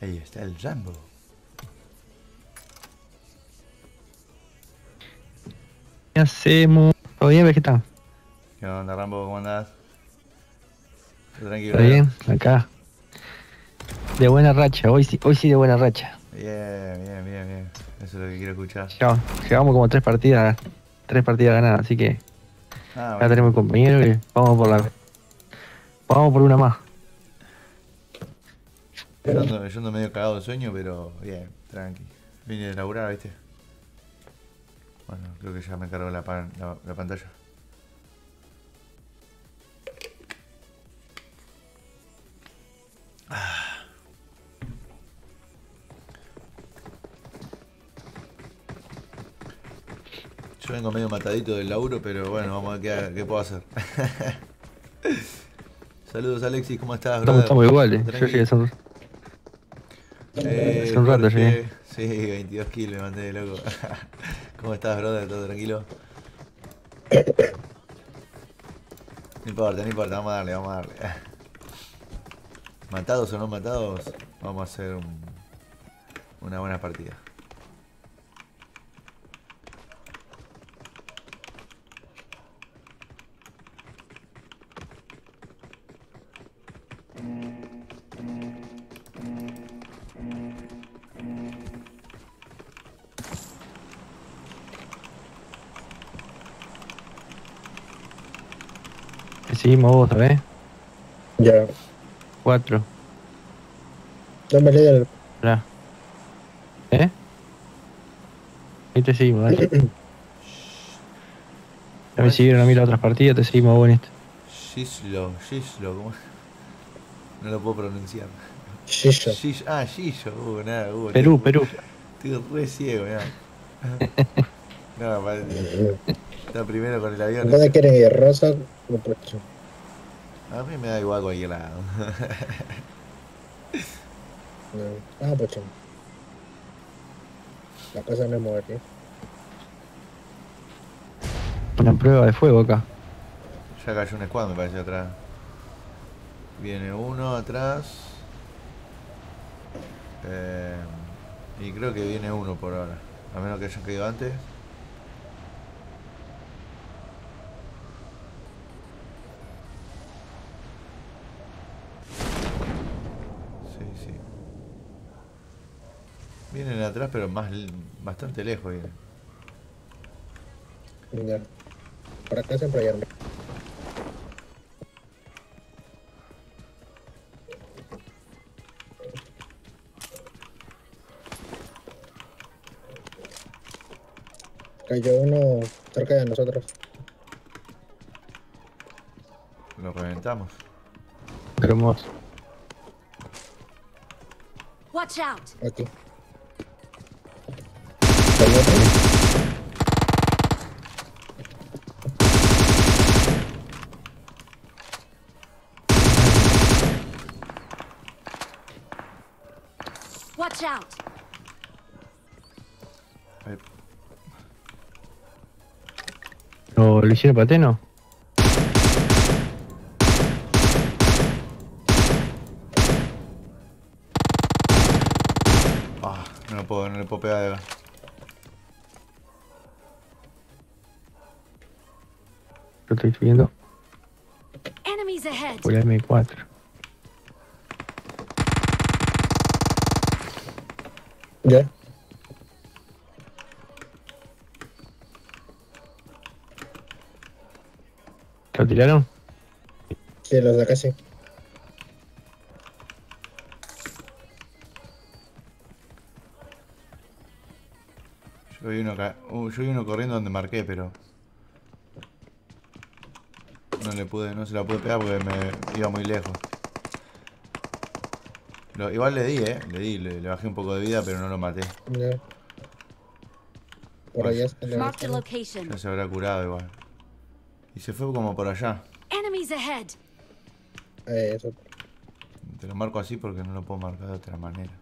Ahí está el Rambo. ¿Qué hacemos? ¿Todo bien, Vegeta? ¿Qué onda, Rambo? ¿Cómo andás? ¿Todo tranquilo, ¿Todo bro? bien? Acá. De buena racha, hoy sí de buena racha. Bien, bien, bien, bien. Eso es lo que quiero escuchar. Llevamos como tres partidas ganadas, así que Ah, ya tenemos buenísimo. el compañero y vamos por una más. Yo ando medio cagado de sueño, pero bien, tranqui. Vine de laburar, ¿viste? Bueno, creo que ya me cargó la pantalla. Yo vengo medio matadito del laburo, pero bueno, vamos a ver qué puedo hacer. Saludos, Alexis, ¿cómo estás, brother? Estamos iguales. ¿Todo Yo llegué tranqui? hace un rato, llegué. Jorge, sí, 22 kilos me mandé de loco. ¿Cómo estás, brother? ¿Todo tranquilo? No importa, no importa, vamos a darle, vamos a darle. Matados o no matados, vamos a hacer una buena partida. Te seguimos vos, ¿sabés? Ya. 4. Dame líder. Pará. ¿Eh? Ahí te seguimos, dale. Ya ¿Cómo me es? siguieron a mí las otras partidas, te seguimos vos en esta. Shislo, ¿cómo es? No lo puedo pronunciar. Shisha. Shisho, nada, Perú, Perú. estoy re ciego, nada. No, está primero con el avión. ¿Dónde quieren ir? ¿Rosa o Pocho? A mí me da igual cualquier lado. No. Ah, Pocho. La cosa no es mover, ¿eh? Una prueba de fuego acá. Ya cayó un squad, me parece, atrás. Viene uno atrás. Y creo que viene uno por ahora. A menos que hayan caído antes. Sí, sí. Vienen atrás, pero bastante lejos vienen. Ya. Por acá siempre hay armas. Cayó uno cerca de nosotros. Lo reventamos. Hermoso. Watch out! Aquí. Cayó otro. Watch out! Ahí. ¿Lo hicieron pateno? Ah, no le puedo pegar de acá. Lo estoy subiendo Enemies ahead! por la M4. Ya. ¿Lo tiraron? Sí, los de acá sí. Yo vi uno corriendo donde marqué, pero no se la pude pegar porque me iba muy lejos. Igual le di, le bajé un poco de vida, pero no lo maté. Ya. Por Igual allá está la Marked a otra. location. ya se habrá curado igual. Y se fue como por allá. Enemies ahead! Eso. Te lo marco así porque no lo puedo marcar de otra manera.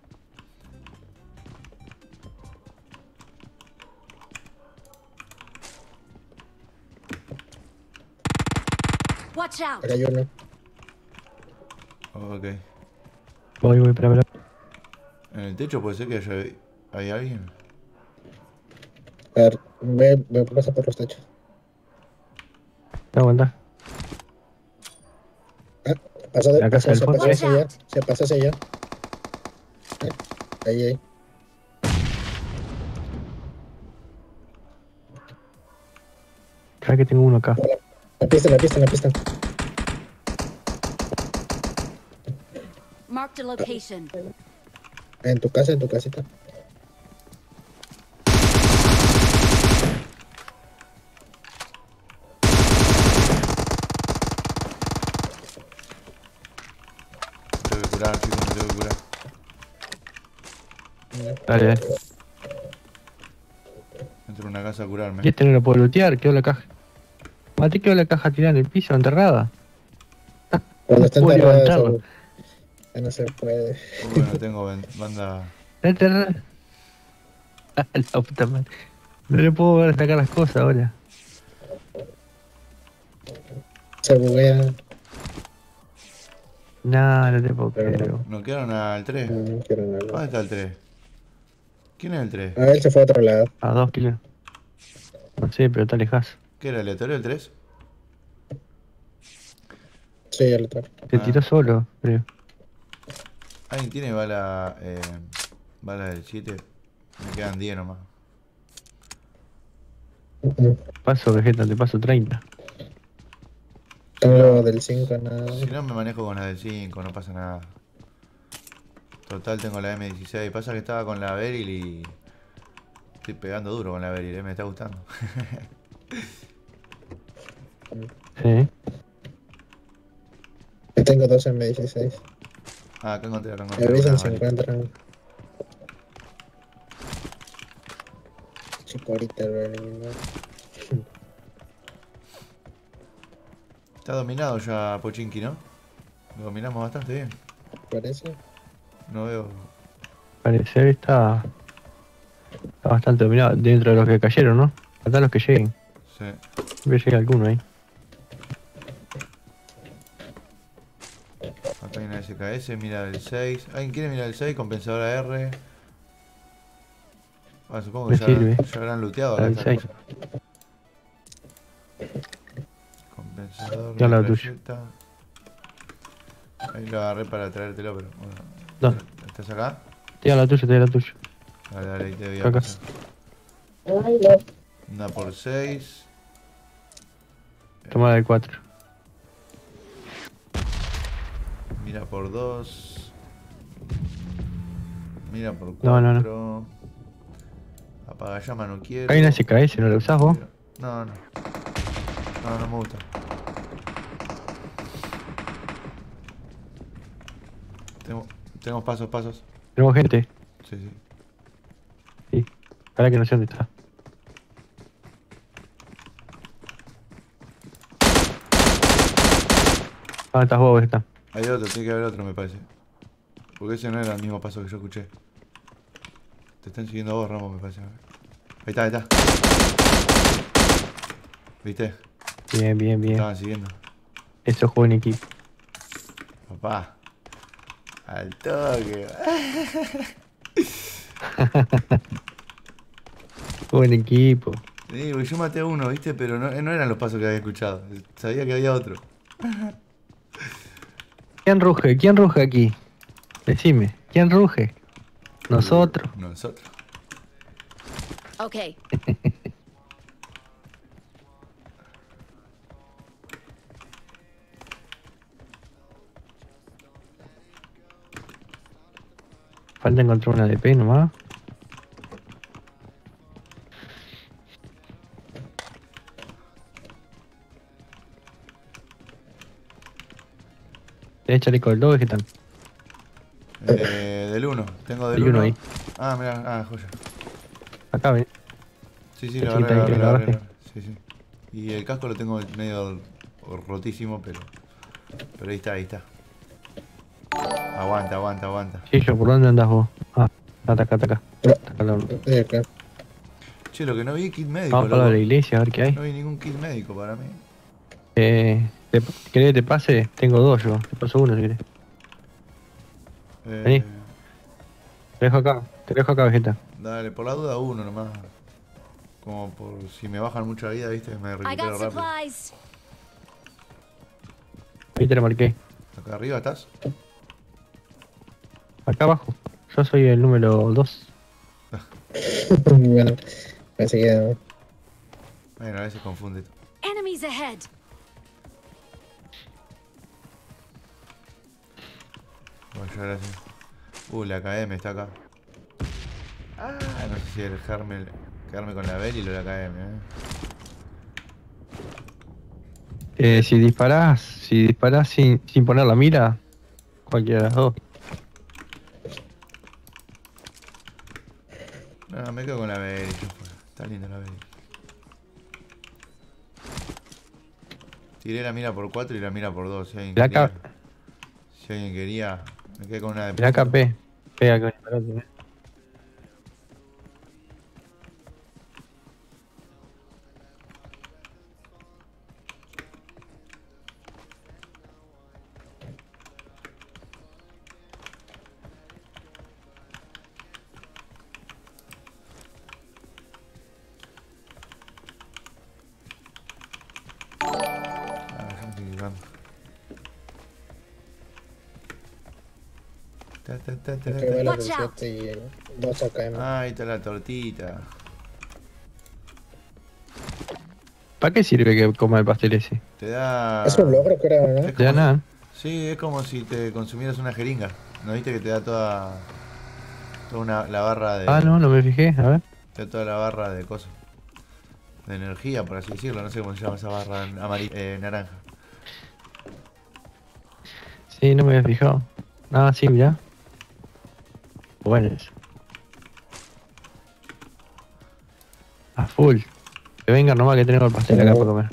Watch out! Acá hay uno. Ok. Voy, espera. En el techo puede ser que hay alguien. A ver, me pasa por los techos. Te aguanta. Ah, pasó de, La casa pasó, del se fondo. pasó Watch hacia allá. out. Se pasó hacia allá. Ahí, ahí. Creo que tengo uno acá. La pista, la pista, la pista. Marked a location. En tu casa, en tu casita. Me tengo que curar, chicos, me tengo que curar. Dale, dale. Entro en una casa a curarme. Y este no lo puedo lootear, quedó la caja. Mate, quedó la caja tirada en el piso, enterrada. Cuando está puedo enterrada, levantarlo. eso ya no se puede. Bueno, tengo banda. Está enterrada. La puta madre. No le puedo ver sacar las cosas ahora. Se buguea. No, no te puedo Pero creer. ¿Nos quedaron al 3? No quiero nada. ¿Dónde está el 3? ¿Quién es el 3? Ah, él se fue a otro lado. A 2 kilos. No sé, pero está lejos. ¿Qué era aleatorio el 3? Sí, el otro. Se Ah. tiró solo, creo. ¿Alguien tiene bala del 7? Me quedan 10 nomás. Paso, Vegeta, te paso 30. Tengo del 5, nada. Si no me manejo con la del 5, no pasa nada. Total tengo la M16. Pasa que estaba con la Beryl y... Estoy pegando duro con la Beryl, me está gustando. Sí. Yo tengo 2 en M16. Ah, acá encontré Me una avisan si bala. encuentran. Chicorita lo eliminó. Está dominado ya Pochinki, ¿no? Lo dominamos bastante bien. Parece. No veo... Parecer está bastante dominado dentro de los que cayeron, ¿no? Faltan los que lleguen. Sí. Siempre llega alguno ahí. Acá hay una SKS, mira el 6. ¿Alguien quiere mirar el 6? Compensadora R. Ah, supongo que Me ya, sirve. ya habrán looteado acá El esta 6. cosa. Compensador Ya la metralleta. Ahí lo agarré para traértelo, pero bueno. ¿Dónde? ¿Estás acá? Tira la tuya, tira la tuya. Dale, dale, ahí te voy a Acá. pasar. Una por 6. Toma la de 4. Mira por 2. Mira por 4. No, no, Apaga llama no quiero. Hay una SKS, ¿no la usás vos? No, no. No, no me gusta. Tenemos pasos. Tenemos gente. Sí, sí. Sí. Ahora que no sé dónde está. Ah, estás vos, Vegeta. Hay otro, tiene que haber otro, me parece. Porque ese no era el mismo paso que yo escuché. Te están siguiendo a vos, Ramos, me parece. Ahí está, ahí está. ¿Viste? Bien, bien, Me bien. estaban siguiendo. Eso juego en equipo. Papá. Al toque. Juego en equipo. Sí, porque yo maté a uno, ¿viste? Pero no eran los pasos que había escuchado. Sabía que había otro. ¿Quién ruge? ¿Quién ruge aquí? Decime, ¿quién ruge? Nosotros. Nosotros. Okay. Falta encontrar una DP nomás. ¿Tenés chaleco del 2, Vegeta? Del 1. Tengo del Hay 1. uno ahí. Ah, mira, joya. Acá, ven. Sí, sí, La lo agarré, chiquita ahí, lo ¿lo agarré, agarraste? Sí, sí. Y el casco lo tengo medio rotísimo, pero ahí está, ahí está. Aguanta. Sí, yo, ¿por dónde andás vos? Ah, está acá. Estoy acá. Che, lo que no vi es kit médico, Vamos para loco. la iglesia a ver qué hay. No vi ningún kit médico para mí. ¿Querés que te pase? Tengo 2 yo. Te paso uno si querés. Vení. te dejo acá, Vegeta. Dale, por la duda uno nomás. Como por si me bajan mucha vida, viste, me I recupero got rápido. supplies. Ahí te lo marqué. ¿Acá arriba estás? Acá abajo. Yo soy el número 2. Bueno, pensé que... Bueno, a veces confunde. Enemies ahead. Bueno, ya gracias. La KM está acá. No sé si quedarme con la Bell y lo de la KM, Si disparás sin poner la mira, cualquiera de las dos. No, me quedo con la Bell. Está linda la Bell. Tiré la mira por 4 y la mira por 2. Si alguien quería, me quedé con una de... Mirá KP. Pega con disparate, Ya me estoy equivocando. Que balas Watch del out. 7 y 2 AKM. Ahí está la tortita. ¿Para qué sirve que coma el pastel ese? Te da... Es un logro, creo, ¿no? Es Te da como- nada. Sí, es como si te consumieras una jeringa. ¿No viste que te da toda la barra de... Ah, no me fijé. A ver. Te da toda la barra de cosas. De energía, por así decirlo. No sé cómo se llama esa barra naranja. Sí, no me había fijado. Ah, sí, mirá. Bueno eso. A full. Que venga nomás que tenemos el pastel acá para comer.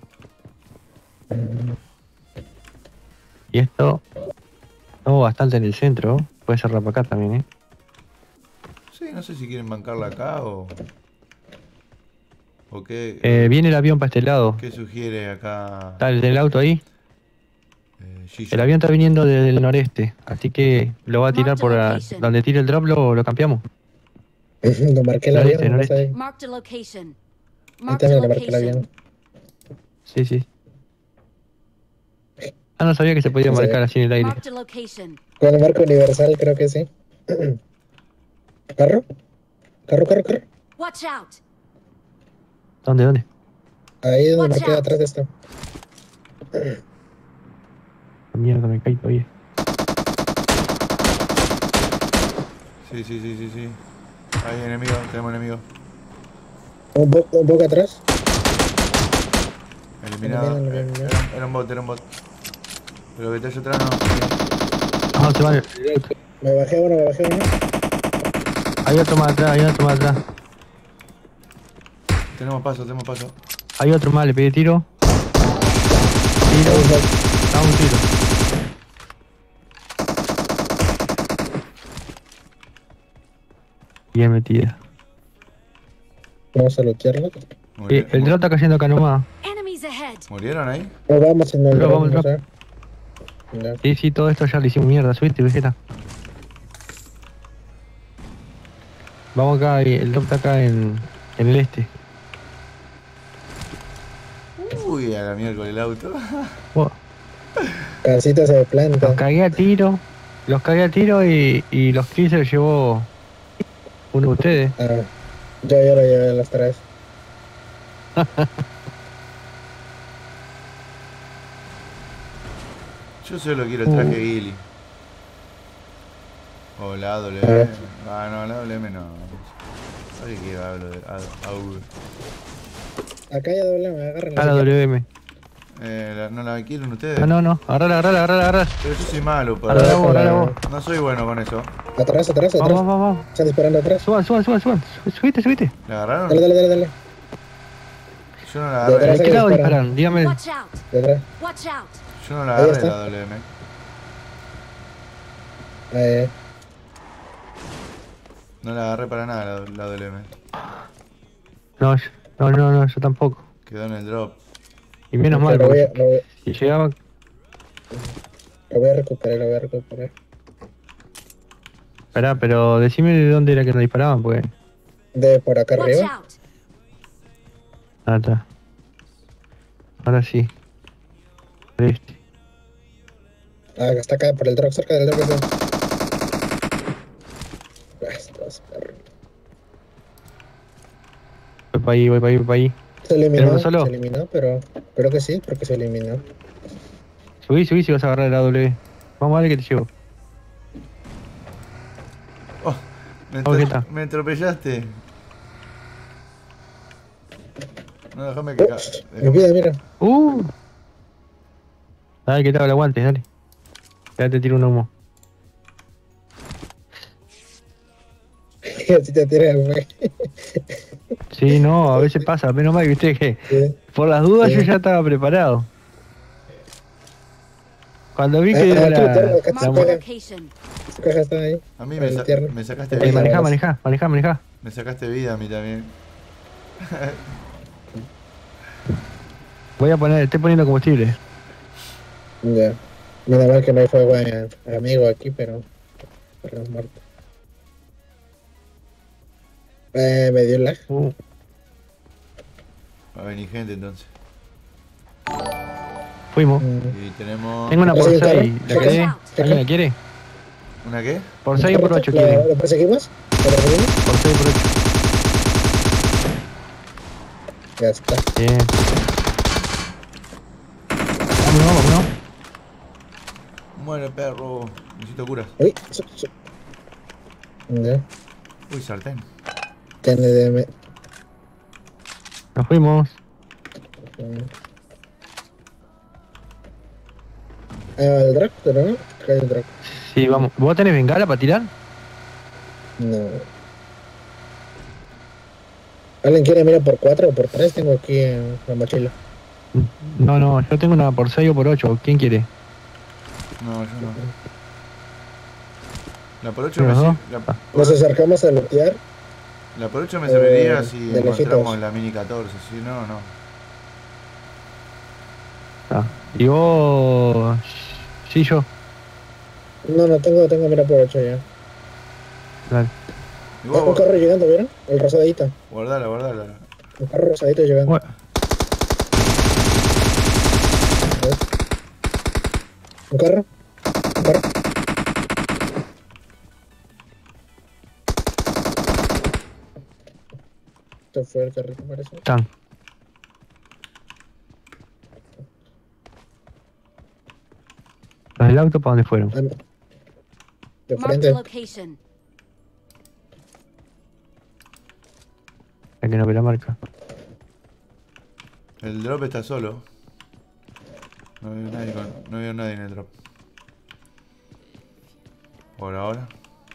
Y esto... Estamos bastante en el centro. Puede ser para acá también, Sí, no sé si quieren bancarla acá o... ¿O qué, Viene el avión para este lado. qué sugiere acá? Está el del auto ahí. Gigi? El avión está viniendo desde el noreste. Así que lo va a tirar por donde tire el drop, lo cambiamos. Lo marqué el No, avión, no, no está ahí. Marked a location. Ahí Marked a también lo marqué el location. avión. Sí, sí. Ah, no sabía que se podía No sabía. marcar así en el aire. Marked a location. Con el marco universal creo que sí. ¿Carro? ¿Carro? Watch out. ¿Dónde? Ahí donde Watch marqué out. atrás de esto. Mierda, me caí todavía. Sí. Hay enemigo, tenemos enemigo. Un poco atrás. Eliminado. Bien. Era un bot. Pero que te haya atrás no. Ah, se va. Me bajé uno. Hay otro más atrás, Tenemos paso. Hay otro más, le pedí tiro. Da un tiro. Bien metida. Vamos a lootearlo. El drop está cayendo acá nomás. Enemies ahead. ¿Murieron ahí? Nos vamos en el Drop, vamos, no drop. sé. Ya. Sí, todo esto ya le hicimos mierda. Subiste, Vegeta. Vamos acá, el drop está acá en el este. Uy, a la miércoles el auto. Buah, Casitas de planta. los cagué a tiro. Y los kills se los llevó uno de ustedes. Ah, yo lo llevé a las 3. Yo solo quiero el traje Gilly. O la AWM. No, la AWM no. ¿Para qué hablo de AWM? Acá ya doble, me agarran. A la WM. ¿No la quieren ustedes? Ah, no. Agarrala. Pero yo soy malo Agarrala vos. No soy bueno con eso. Atrás. Vamos. Están disparando atrás. Suban. Subite. ¿La agarraron? Dale. Yo no la De ¿De agarré. atrás. qué lado disparan. disparan? Dígame. Watch out. Detrás. Watch out. Yo no la Ahí agarré está. la AWM. No la agarré para nada la AWM. No, yo tampoco. Quedó en el drop. Y menos mal, Lo voy porque si llegaba... a recuperar. Esperá, pero decime de dónde era que nos disparaban, pues. De por acá Watch arriba. out. Ah, está. Ahora sí. Este. Ah, está acá por el drop, cerca del drop. Estás, perro. Voy para ahí, voy para ahí, voy para ahí. Se eliminó, solo? se eliminó, pero creo que sí, porque se eliminó. Subí, subí si vas a agarrar el AW. Vamos a ver que te llevo. Oh, me, ¿Qué está? me atropellaste. No, déjame que Mi vida, mira. Dale, que te haga el aguante, dale. Ya te tiro un humo. Así te tiras, güey. Sí, no, a veces pasa. Menos mal que viste que Sí. por las dudas Sí. yo ya estaba preparado. Cuando vi que aquí era lo tengo, acá Mark está. the location. Su caja está ahí. A mí El tierno. me sacaste Ahí, vida. manejá, vale. manejá, manejá, manejá. Me sacaste vida a mí también. Estoy poniendo combustible. Ya. Menos mal que no hay fuego amigo aquí, pero los muertos. Me dio lag. Va a venir gente entonces. Fuimos. Y tenemos... Tengo una por ¿Hay un 6. carro? ¿La Watch querés? out. ¿Alguien la quiere? ¿Una qué? Por 6 o por 8 quieren. ¿Lo perseguimos? ¿Lo perseguimos? Por 6 o por 8. Ya está. Bien. Vámonos, vámonos. Muere perro. Necesito curas. Uy, ya. Uy, sartén. Tiene de... Nos fuimos. El drag, pero no. Acá hay un drag. Sí, vamos. ¿Vos tenés bengala para tirar? No. ¿Alguien quiere mirar por 4 o por 3? Tengo aquí en la mochila. No, no, yo tengo una por 6 o por 8. ¿Quién quiere? No, yo no. La por 8 ¿Los dos? Nos acercamos a lootear. La por 8 me serviría si de encontramos lejitos. la mini 14. Si no, no. Ah. ¿Y vos? Sí, yo. No, tengo mira por 8 ya. Dale. Y Un vos, carro llegando, ¿vieron? El rosadito. guardala, guardala. Un carro rosadito llegando. Bueno, ¿Un carro? ¿Un carro? Este fue el carrito, parece. están. ¿Los del auto para dónde fueron? Ah, no. De Mark frente. the location. Hay que no ve la marca. El drop está solo. No veo nadie, no veo nadie en el drop. Por ahora.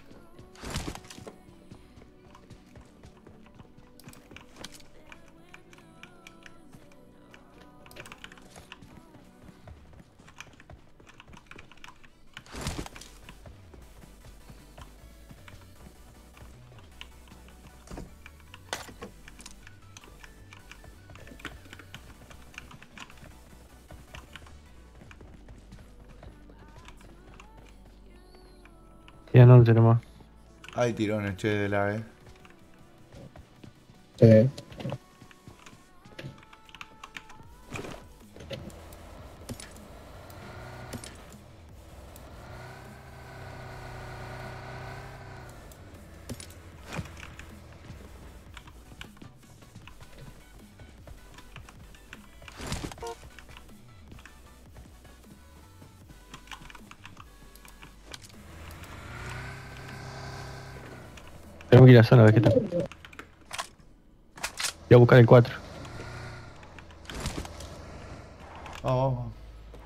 Ya no tenemos. Hay tirones, che, de la Sí. Tenemos que ir a la zona a ver qué tal. Voy a buscar el 4. Vamos, vamos.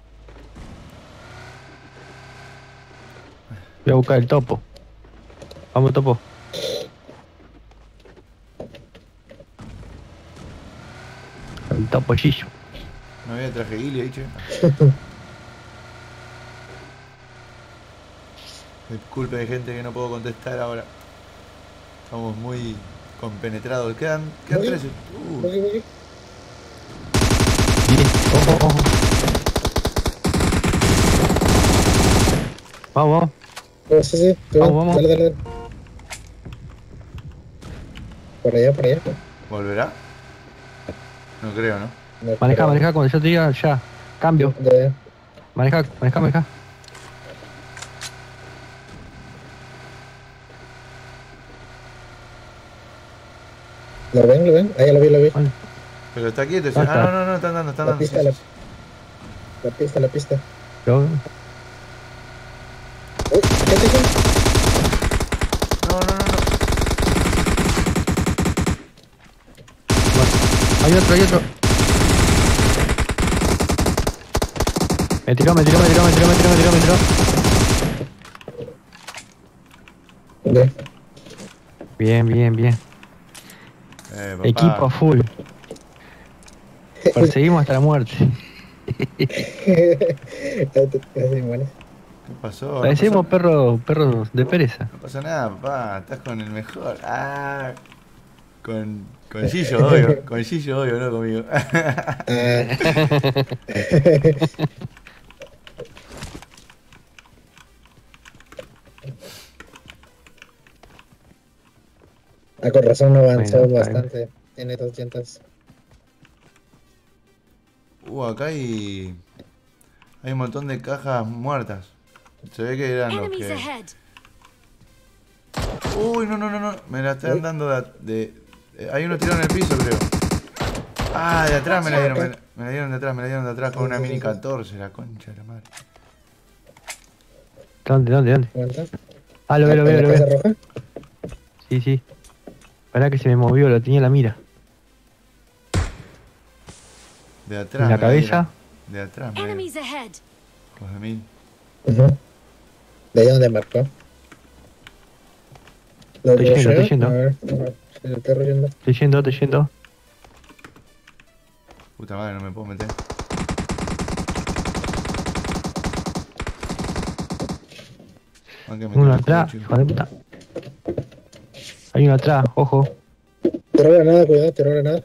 Voy a buscar el topo. Vamos, topo. El topollillo. No había traje guili ahí, che. Disculpen, gente, que no puedo contestar ahora. Estamos muy compenetrados. Quedan Voy. 13. Voy. Bien. Ojo, ojo. Vamos, vamos. Oh, sí, sí, tú Vamos, vamos. dale, dale, dale. Por allá, por allá. ¿Volverá? No creo, ¿no? No, Maneja, pero- maneja cuando yo te diga ya. Cambio. de- Maneja, maneja, maneja. ¿Lo ven? ¿Lo ven? Ahí lo vi, lo vi. Vale. Pero está quieto. ¿Dónde Ah, está? no, están dando, están La dando. pista, Sí, la, sí, sí. la pista, la pista. Yo- Uy, ¿qué te dicen? No. Hay otro, hay otro. Me tiró. ¿Dónde? Bien. Papá. Equipo a full. Perseguimos hasta la muerte. Así, bueno. ¿Qué pasó? No Parecemos pasó, perros de pereza. no pasa nada, papá. Estás con el mejor. Ah. Con Gillo, obvio. Con Gillo, obvio, no conmigo. Ah. Ah, con razón no avanzó Bueno, bastante. Tiene 200. Acá hay un montón de cajas muertas. Se ve que eran los Enemies que... ahead. Uy, no. Me la están dando hay uno tirado en el piso, creo. Ah, de atrás me la dieron. Me la dieron de atrás con una mini 14, la concha de la madre. ¿Dónde? ¿Aguanta? Ah, lo ¿En veo. la casa roja? Sí. Pará que se me movió, lo tenía en la mira. De atrás. En la me cabeza. dieron. De atrás, me dieron. Enemies ahead. Hijos de mil. Ujú. ¿De ahí donde marcó? ¿Lo Estoy yendo, rusheo? estoy yendo. A ver, se lo estoy rusheando. Estoy yendo. Puta madre, no me puedo meter. Aunque me Uno quedo atrás, chico. hijo de puta. Hay uno atrás, ojo. Tiró granada, cuidado, tiró granada.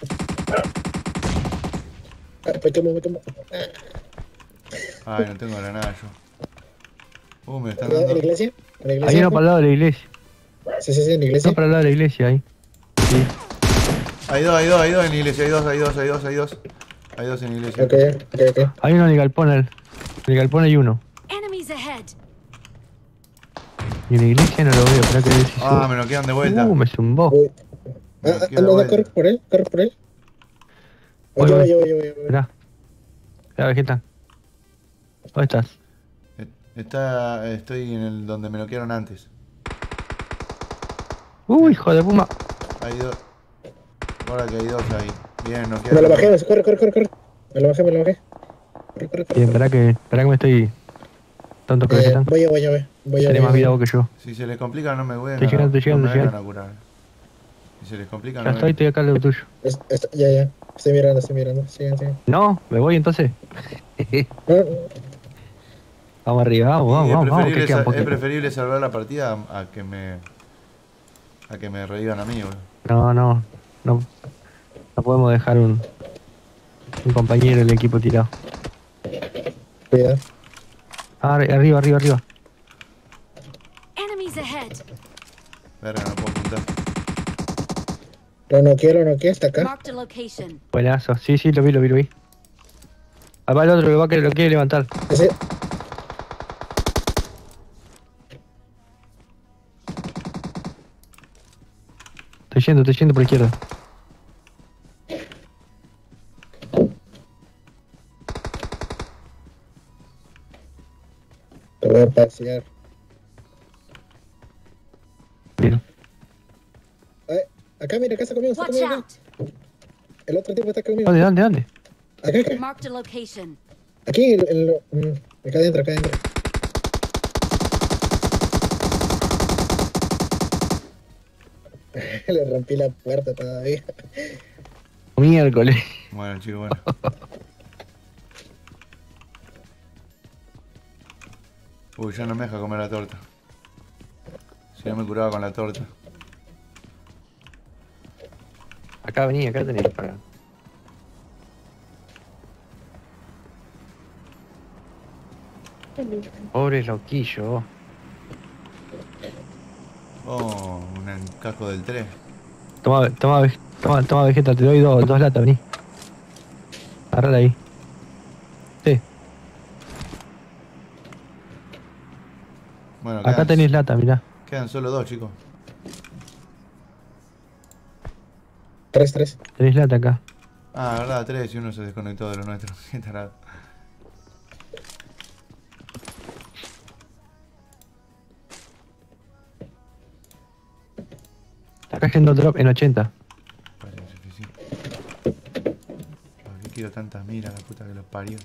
Ah, me quemo. Ay, no tengo granada yo. Me están Cuidado, ¿en la dando. iglesia? ¿En la Hay iglesia? uno para el lado de la iglesia. Sí, en la iglesia. Uno para el lado de la iglesia ahí. Sí. Hay dos en la iglesia. Hay dos. Hay dos en la iglesia. Ok. Hay uno en el galpón, en el galpón hay uno. Enemies ahead. Y en la iglesia no lo veo, espera que ver si Ah, subo. me lo quedan de vuelta. Me zumbó. Uy. Me Ah, queda vuelta. corre por él. Voy. Yo. Esperá. Espera, Vegeta. ¿Dónde estás? Estoy en el donde me lo quedaron antes. Hijo de puma. Hay dos. Ahora que hay dos ahí. Bien, nos Me quedan. lo bajé, corre. Me lo bajé. Corre. Bien, esperá que me estoy... Tontos que están. Voy. Tiene más vida vos que yo. Si se les complica, no me voy a. Estoy llegando. No me vengan a curar. Si se les complica, Ya no estoy acá al lado tuyo. Ya. Estoy mirando. Sigan. No, me voy entonces. No, Vamos arriba, vamos, que queda un Es poquito. preferible salvar la partida a que me revivan a mí, boludo. No podemos dejar un compañero del equipo tirado. cuidado. Ah, arriba. Enemies ahead. Verga, no puedo apuntar. Lo noqueé, está acá. Marked a location. Buenazo, sí, lo vi. Ah, va el otro, lo quiere levantar. Ese. Estoy yendo por la izquierda. Te voy a pasear. Bien. Acá, mira, acá está conmigo. Watch out. El otro tipo está conmigo. ¿Dónde? Acá. Marked a location. Aquí, acá adentro. Le rompí la puerta todavía. Miércoles. Bueno, chicos, bueno. Ya no me deja comer la torta. Si no me curaba con la torta. Acá tenés para. Pobre loquillo. Oh, un casco del 3. Toma, Vegeta, te doy dos latas, vení. Agarrala ahí. Sí, Bueno, acá tenés lata, mirá. quedan solo 2, chicos. 3. Tenés lata acá. Ah, verdad, 3 y uno se desconectó de lo nuestro. Qué tarado. Está cayendo drop en 80. Parece suficiente. ¿Por qué quiero tantas miras, la puta que los parió?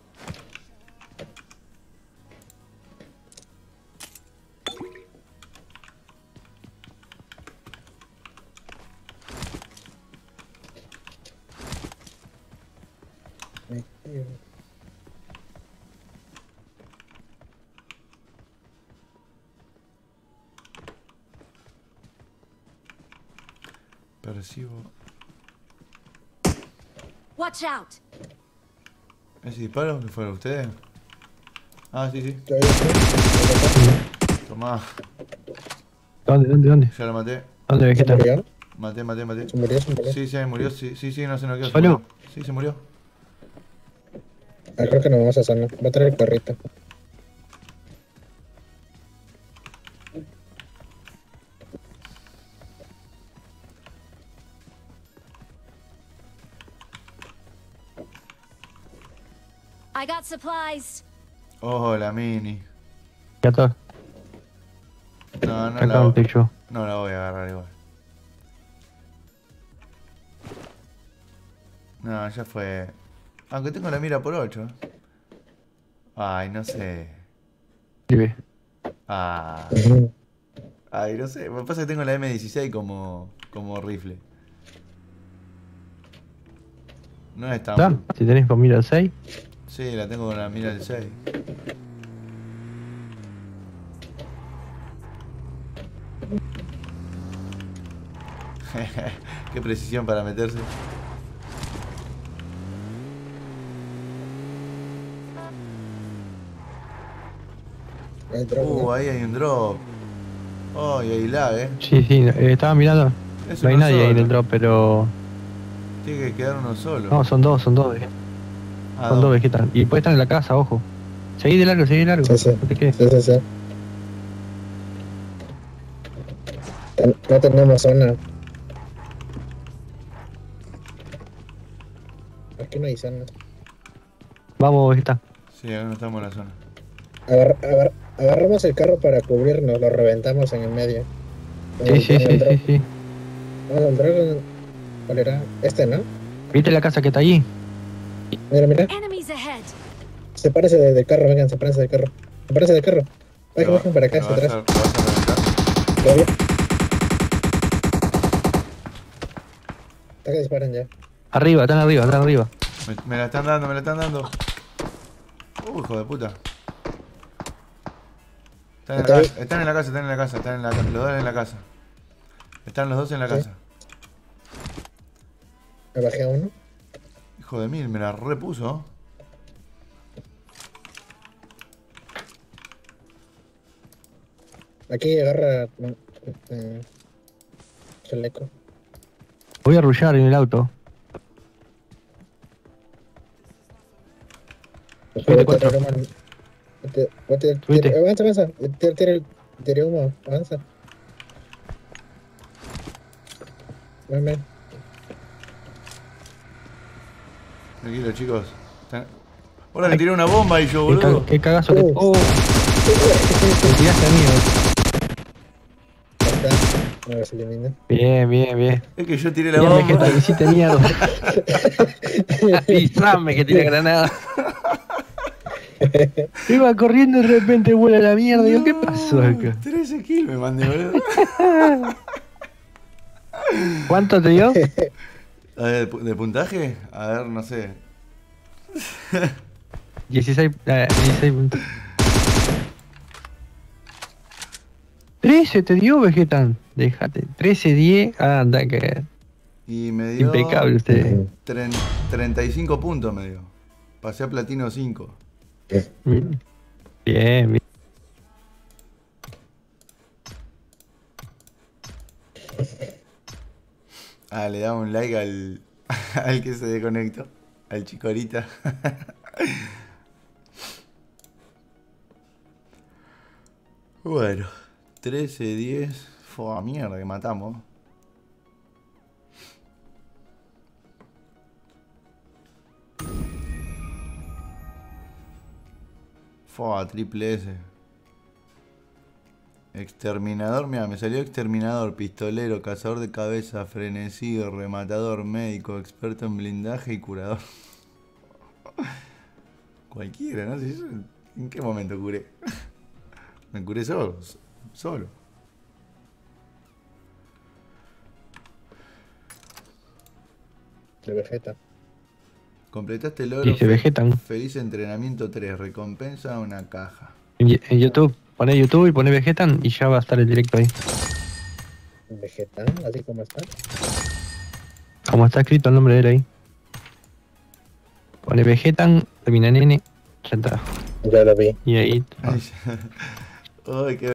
Percibo. Watch out. ¿Ese disparo que fueron ustedes? Ah, sí, sí. Tomá. ¿Dónde? Ya lo maté. ¿Dónde, ¿Se Vegeta? murió? Maté. ¿Se murió? ¿Se murió? Sí, se murió. Sí, no se noqueó. Se ¿Solo? murió. Sí, se murió. Ah, creo que nos vamos a sanar. Va a traer el carrito. I got supplies. Oh, la mini. Ya está. No, Acá donde yo. no la voy a agarrar igual. No, ya fue. Aunque tengo la mira por 8. Ay, no sé. Vive. Ah. Ay, no sé. Me pasa que tengo la M16 como rifle. No es tan... ¿Está? Si tenés con mira 6. Sí, la tengo con la mira del 6. Qué precisión para meterse. Hay drop, ¿no? Ahí hay un drop. Oh, y hay lag, Sí, estaba mirando. Es No hay uno nadie ahí en solo. el drop, pero... Tiene que quedar uno solo. No, son dos, Vegeta. Ah, Son dos Vegeta. Y puede estar en la casa, ojo. Seguí de largo. Sí, sí. No te quedes. Sí. No tenemos zona. Aquí no hay zona. Vamos, Vegeta. Sí, ahora no estamos en la zona. Agarramos el carro para cubrirnos, lo reventamos en el medio. Sí. Vamos al dragón. ¿Cuál era? Este, ¿no? ¿Viste la casa que está allí? Mira. Enemies ahead. Sepárense del carro, vengan, sepárense del carro. Sepárense del carro. Bajen para acá, hacia atrás. ¿Lo vas a reventar? ¿Todo bien? Hasta que disparen ya. Arriba, están arriba. Me la están dando. Hijo de puta. Están en la casa. Los dos en la casa. Están los dos en la Sí. casa. Me bajé a uno. Hijo de mil, me la repuso. Aquí agarra chaleco. Voy a rushear en el auto. Subite 4. Subite. Avanza. Tira humo, avanza. Ven. Tranquilo, chicos. Ahora le tiré una bomba y yo, boludo. ¿Qué cagazo que... ¡Oh! Te tiraste a mí, Ahí está. A ver si le viene. Bien. Es que yo tiré la Bien, Vegeta, bomba. me hiciste mierda. Avísame que tiene granada. Iba corriendo y de repente vuela la mierda. Digo, ¿qué pasó acá? 13 kills me mandé, boludo. ¿Cuánto te dio? A ver, ¿de puntaje? A ver, no sé. 16 puntos. 13 te dio, Vegetan. Déjate. 13-10. Anda, que Y me dio... impecable usted. 35 puntos me dio. Pasé a platino 5. Bien. Ah, le damos un like al, al que se desconectó. Al chicorita. Bueno, 13-10. Fue mierda que matamos. Fue triple S. Exterminador, mira, me salió exterminador, pistolero, cazador de cabeza, frenesí, rematador, médico, experto en blindaje y curador. Cualquiera, no sé, yo en qué momento curé. Me curé solo. Solo. De Vegeta. Completaste el logro. Dice Vegetan. Feliz entrenamiento 3. Recompensa una caja. En YouTube, poné YouTube y poné Vegetan y ya va a estar el directo ahí. Vegeta, así como está. Como está escrito el nombre de él ahí. Pone Vegetan, termina en N, ya está. Ya lo vi. Y ahí. Ay, qué